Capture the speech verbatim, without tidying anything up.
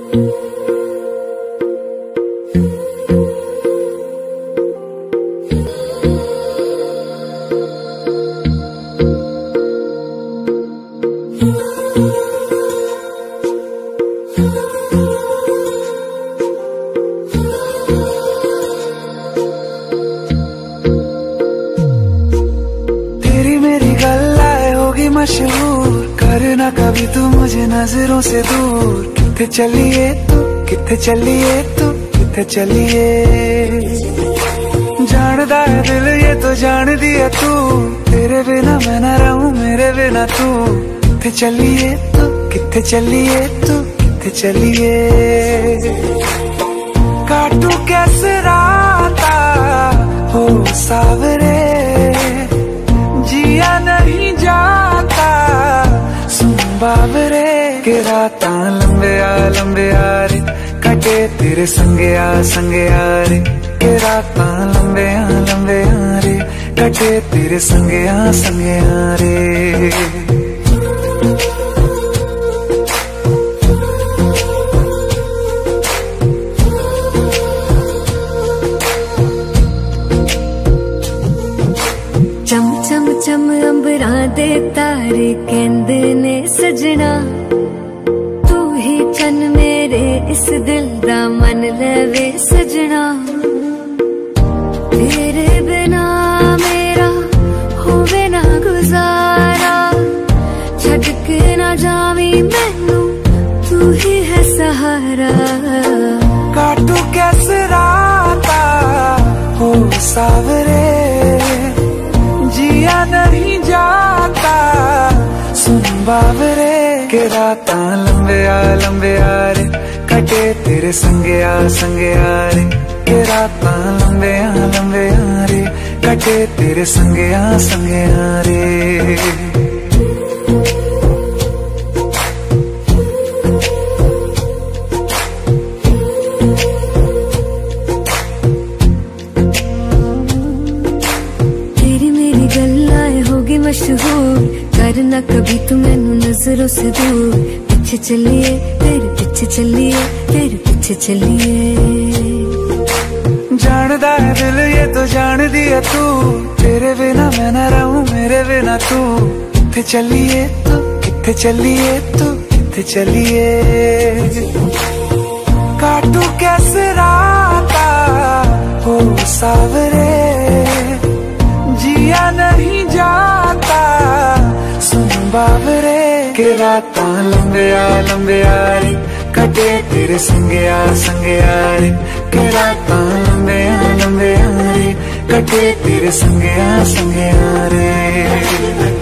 मशहूर करना कभी तू मुझे नजरों से दूर। किथे चलिए तू, किथे चलिए तू, किथे चलिए। जानदा है दिल ये तो जान दिया तू, तेरे बिना मैं ना रहूं मेरे बिना तू। किथे चलिए तू, किथे चलिए तू, किथे चलिए। काटू कैसे राता हो सावरे, जिया नहीं जाता सुन बाबरे। के राता लंबे आ लंबे आ रे, कटे तेरे संगे आ संगे आ रे। के राता लंबे आ लंबे आ रे, कटे तेरे संगे आ संगे आ रे। चम चम चम अंबरा दे तारे कहंदे ने सजना, तू ही चन मेरे इस दिल दा मन लवे सजना। तेरे बिना मेरा होवे ना गुजारा, छड़ के ना जावी मैनू तू ही है सहारा। काटू कैसे राता हो सावरे, जिया नहीं जाता सुन बाबरे। के राता लंबे आ लंबे आ रे, कटे तेरे संगे आ संगे आ रे। के राता लंबे आ लंबे आ रे, कटे तेरे संगे आ संगे आ रे। मशहूर करना कभी तू मैनू नजरों से दूर। पीछे चलिए तेरे पीछे चलिए तेरे पीछे चलिए। जानदा है दिल ये तो जान दिया तू, तेरे बिना मैं ना रहूं मेरे बिना तू। किथे चलिए तू, किथे चलिए तू, किथे चलिए। काटू कैसे राता हो सावरे, जिया नहीं जाता सुन बाबरे। के राता लंबे आ लंबे आ रे, कटे तेरे संगे आ संगे आ रे। के राता लंबे आ लंबे आ रे, कटे तेरे संगे आ संगे आ रे।